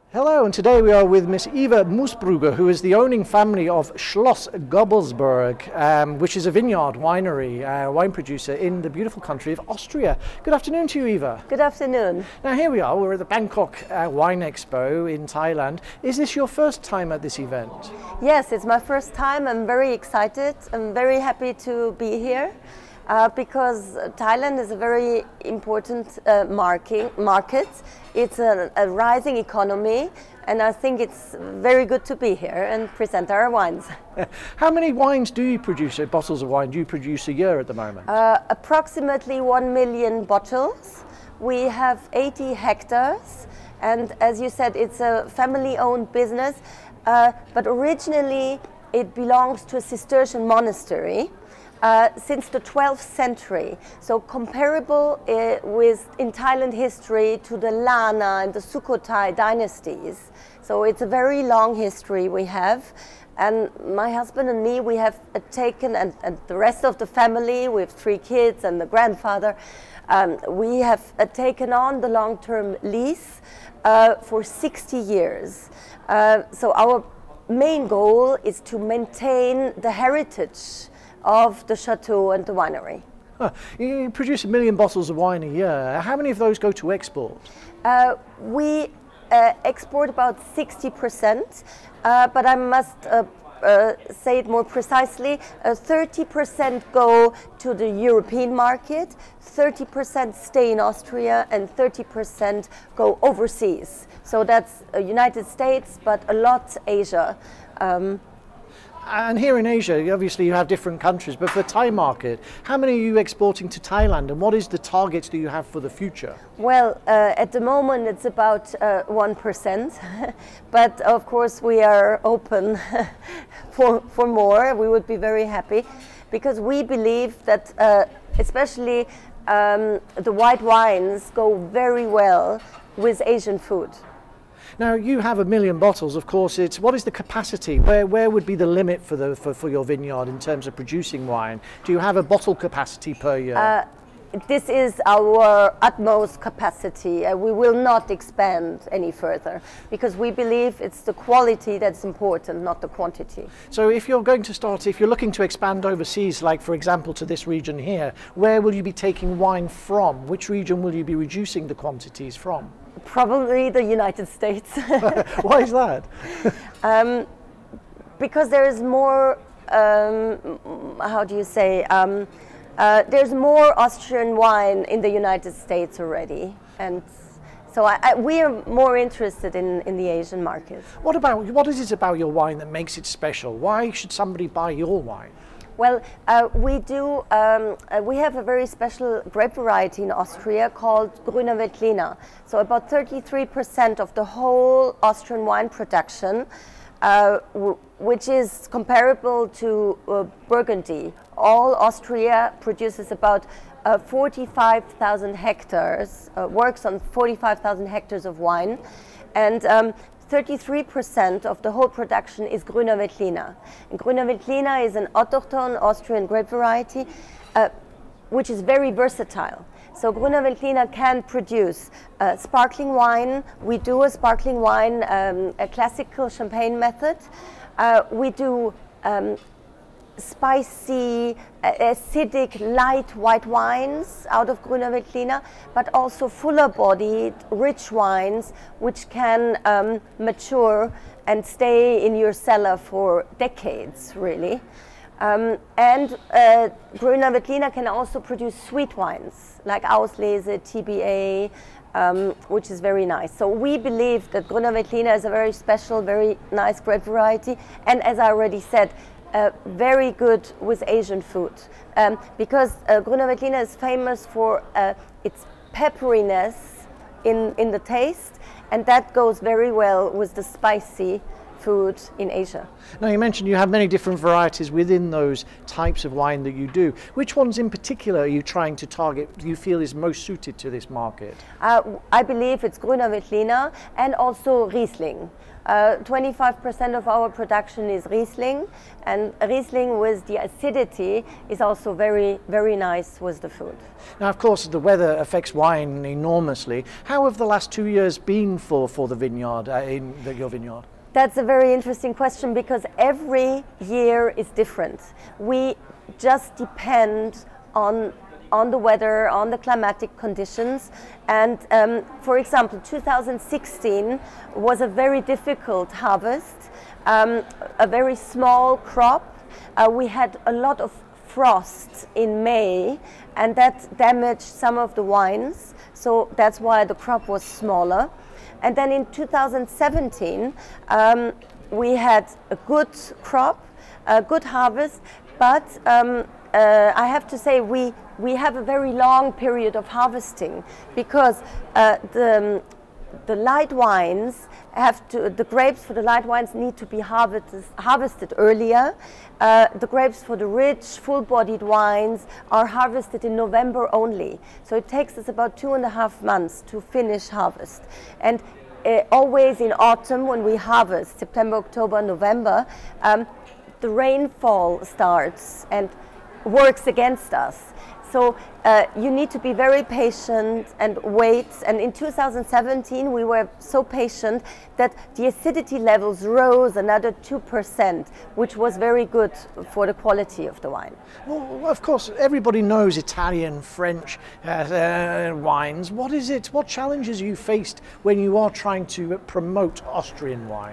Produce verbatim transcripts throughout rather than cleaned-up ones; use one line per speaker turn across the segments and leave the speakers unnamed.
Hello, and today we are with Miss Eva Moosbrugger, who is the owning family of Schloss Gobelsburg, um, which is a vineyard winery, uh, wine producer in the beautiful country of Austria. Good afternoon to you, Eva.
Good afternoon.
Now here we are, we're at the Bangkok uh, Wine Expo in Thailand. Is this your first time at this event?
Yes, it's my first time. I'm very excited. I'm very happy to be here. Uh, because Thailand is a very important uh, marking, market. It's a, a rising economy, and I think it's very good to be here and present our wines.
How many wines do you produce, uh, bottles of wine do you produce a year at the moment?
Uh, approximately one million bottles. We have eighty hectares, and as you said, it's a family-owned business, uh, but originally it belongs to a Cistercian monastery. Uh, since the twelfth century, so comparable uh, with in Thailand history to the Lana and the Sukhothai dynasties. So it's a very long history we have, and my husband and me, we have uh, taken, and, and the rest of the family, we have three kids and the grandfather, um, we have uh, taken on the long-term lease uh, for sixty years. Uh, so our main goal is to maintain the heritage of the chateau and the winery.
Huh. You produce a million bottles of wine a year. How many of those go to export?
Uh, we uh, export about sixty percent, uh, but I must uh, uh, say it more precisely. Uh, thirty percent go to the European market, thirty percent stay in Austria, and thirty percent go overseas. So that's uh, United States, but a lot Asia. Um,
And here in Asia, obviously you have different countries, but for the Thai market, how many are you exporting to Thailand, and what is the targets that you have for the future?
Well, uh, at the moment it's about uh, one percent, but of course we are open for, for more. We would be very happy, because we believe that uh, especially um, the white wines go very well with Asian food.
Now you have a million bottles, of course. It's what is the capacity? Where where would be the limit for the for, for your vineyard in terms of producing wine? Do you have a bottle capacity per year?
Uh, this is our utmost capacity. Uh, we will not expand any further, because we believe it's the quality that's important, not the quantity.
So if you're going to start, if you're looking to expand overseas, like for example to this region here, where will you be taking wine from? Which region will you be reducing the quantities from?
Probably the United States.
Why is that?
um, because there is more, um, how do you say, um, uh, there's more Austrian wine in the United States already. And so I, I, we are more interested in, in the Asian market.
What about, what is it about your wine that makes it special? Why should somebody buy your wine?
Well, uh, we do. Um, uh, we have a very special grape variety in Austria called Grüner Veltliner. So about thirty-three percent of the whole Austrian wine production, uh, w which is comparable to uh, Burgundy. All Austria produces about uh, forty-five thousand hectares, uh, works on forty-five thousand hectares of wine, and um, thirty-three percent of the whole production is Grüner Veltliner. And Grüner Veltliner is an autochthone Austrian grape variety, uh, which is very versatile. So Grüner Veltliner can produce uh, sparkling wine. We do a sparkling wine, um, a classical champagne method. Uh, we do um, spicy, uh, acidic, light white wines out of Grüner Veltliner, but also fuller-bodied, rich wines, which can um, mature and stay in your cellar for decades, really. Um, and uh, Grüner Veltliner can also produce sweet wines, like Auslese, T B A, um, which is very nice. So we believe that Grüner Veltliner is a very special, very nice grape variety, and as I already said, Uh, very good with Asian food, um, because uh, Grüner Veltliner is famous for uh, its pepperiness in, in the taste, and that goes very well with the spicy food in Asia.
Now you mentioned you have many different varieties within those types of wine that you do. Which ones in particular are you trying to target, do you feel is most suited to this market?
Uh, I believe it's Grüner Veltliner and also Riesling. twenty-five percent of our production is Riesling, and Riesling with the acidity is also very, very nice with the food.
Now, of course, the weather affects wine enormously. How have the last two years been for, for the vineyard, uh, in the, your vineyard?
That's a very interesting question, because every year is different. We just depend on on the weather, on the climatic conditions. And um, for example, two thousand sixteen was a very difficult harvest, um, a very small crop. Uh, we had a lot of frost in May, and that damaged some of the wines. So that's why the crop was smaller. And then in two thousand seventeen, um, we had a good crop, a good harvest, but um, uh, I have to say we we have a very long period of harvesting, because uh, the the light wines have to, the grapes for the light wines need to be harvested, harvested earlier. Uh, the grapes for the rich, full-bodied wines are harvested in November only. So it takes us about two and a half months to finish harvest. And uh, always in autumn, when we harvest, September, October, November, um, the rainfall starts and works against us. So uh, you need to be very patient and wait. And in two thousand seventeen, we were so patient that the acidity levels rose another two percent, which was very good for the quality of the wine.
Well, of course, everybody knows Italian, French uh, uh, wines. What is it? What challenges you faced when you are trying to promote Austrian wine?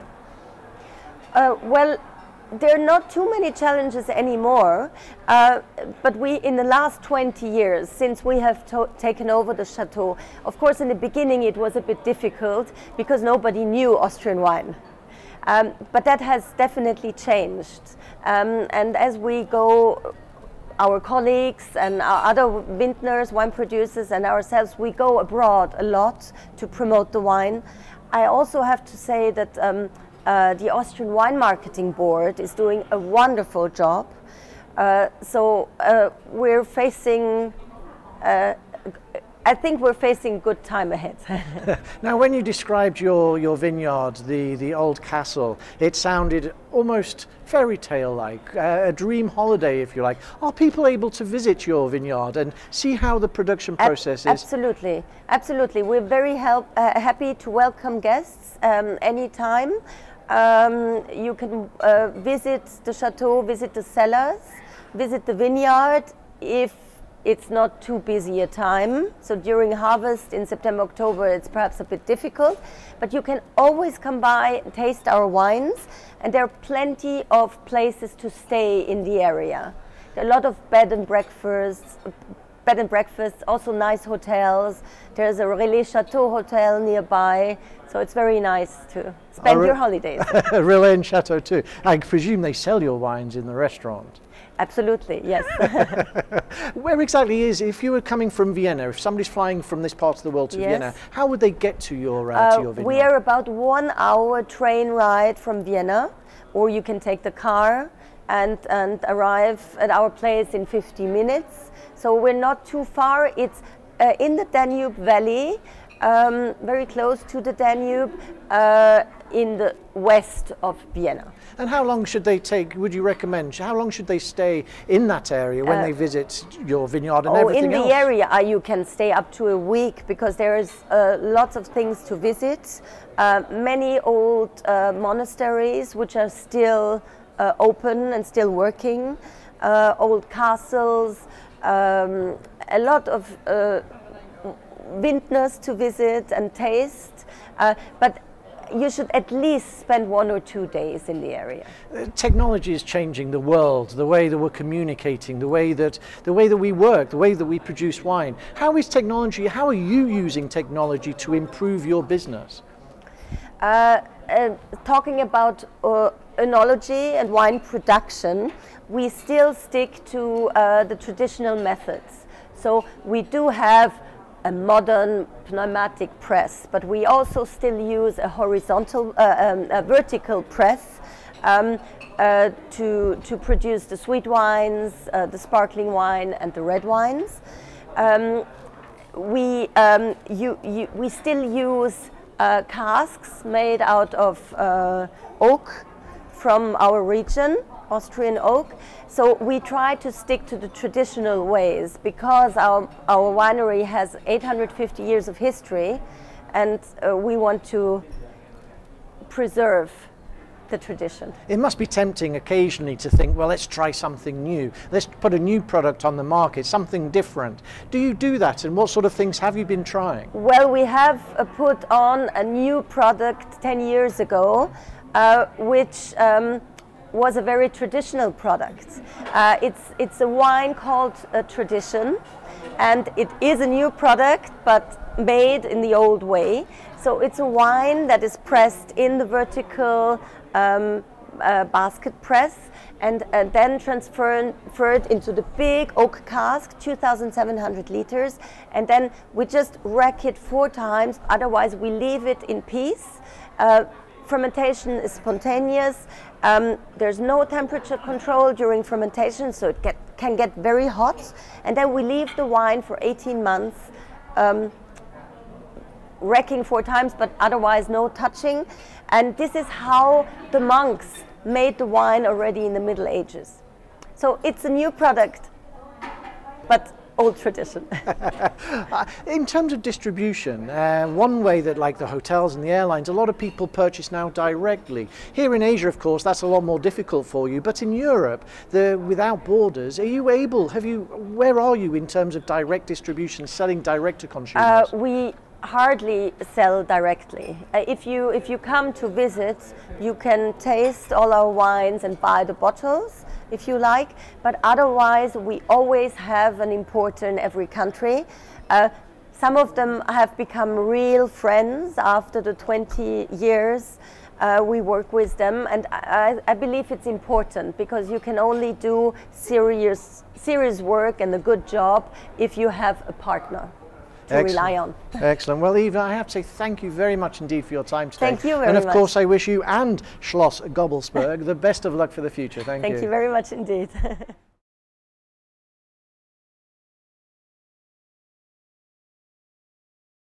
Uh, well, there are not too many challenges anymore, uh, but we, in the last twenty years, since we have to taken over the chateau, of course in the beginning it was a bit difficult because nobody knew Austrian wine. Um, but that has definitely changed. Um, and as we go, our colleagues and our other vintners, wine producers, and ourselves, we go abroad a lot to promote the wine. I also have to say that um, Uh, the Austrian Wine Marketing Board is doing a wonderful job. Uh, so uh, we're facing, uh, I think we're facing good time ahead.
Now, when you described your, your vineyard, the, the old castle, it sounded almost fairy tale-like, uh, a dream holiday, if you like. Are people able to visit your vineyard and see how the production process
Ab
is?
Absolutely, absolutely. We're very help, uh, happy to welcome guests um, anytime. Um, you can uh, visit the chateau, visit the cellars, visit the vineyard if it's not too busy a time. So during harvest in September, October, it's perhaps a bit difficult, but you can always come by and taste our wines, and there are plenty of places to stay in the area. There are a lot of bed and breakfasts, bed and breakfasts, also nice hotels. There's a Relais Chateau hotel nearby, so it's very nice to spend your holidays.
Relais and Chateau too. I presume they sell your wines in the restaurant.
Absolutely, yes.
Where exactly is, if you were coming from Vienna, if somebody's flying from this part of the world to
Yes.
Vienna, how would they get to your, uh,
Uh,
to your vineyard?
we are about one hour train ride from Vienna, or you can take the car and, and arrive at our place in fifty minutes. So we're not too far. It's uh, in the Danube Valley, um, very close to the Danube, uh, in the west of Vienna.
And how long should they take, would you recommend, how long should they stay in that area when uh, they visit your vineyard and
oh,
everything
in the
else?
area uh, you can stay up to a week, because there is uh, lots of things to visit. Uh, many old uh, monasteries which are still uh, open and still working, uh, old castles, um, a lot of uh, vintners to visit and taste, uh, but you should at least spend one or two days in the area.
Uh, technology is changing the world, the way that we're communicating, the way that the way that we work, the way that we produce wine. How is technology, how are you using technology to improve your business?
Uh, uh, talking about uh, enology and wine production, we still stick to uh, the traditional methods. So we do have a modern pneumatic press, but we also still use a horizontal, uh, um, a vertical press um, uh, to, to produce the sweet wines, uh, the sparkling wine, and the red wines. Um, we, um, you, you, we still use uh, casks made out of uh, oak from our region, Austrian oak. So we try to stick to the traditional ways because our, our winery has eight hundred fifty years of history, and uh, we want to preserve the tradition.
It must be tempting occasionally to think, well, let's try something new. Let's put a new product on the market, something different. Do you do that, and what sort of things have you been trying?
Well, we have uh, put on a new product ten years ago, uh, which um, was a very traditional product. Uh, it's, it's a wine called a Tradition, and it is a new product, but made in the old way. So it's a wine that is pressed in the vertical um, uh, basket press, and uh, then transferred into the big oak cask, two thousand seven hundred liters, and then we just rack it four times, otherwise we leave it in peace. Uh, fermentation is spontaneous. Um, there's no temperature control during fermentation, so it get, can get very hot, and then we leave the wine for eighteen months, um, racking four times, but otherwise no touching. And this is how the monks made the wine already in the Middle Ages. So it's a new product, but old tradition.
In terms of distribution, uh, one way that, like the hotels and the airlines, a lot of people purchase now directly. Here in Asia, of course, that's a lot more difficult for you, but in Europe, the without borders, are you able, have you, where are you in terms of direct distribution, selling direct to consumers?
Uh, we hardly sell directly. Uh, if you if you come to visit, you can taste all our wines and buy the bottles if you like, but otherwise we always have an importer in every country. Uh, some of them have become real friends after the twenty years uh, we work with them, and I, I believe it's important because you can only do serious serious work and a good job if you have a partner to
Excellent.
rely on.
Excellent. Well, Eva, I have to say thank you very much indeed for your time today.
Thank you very
much. And of
much.
course, I wish you and Schloss Gobelsburg the best of luck for the future. Thank,
Thank
you.
you very much indeed.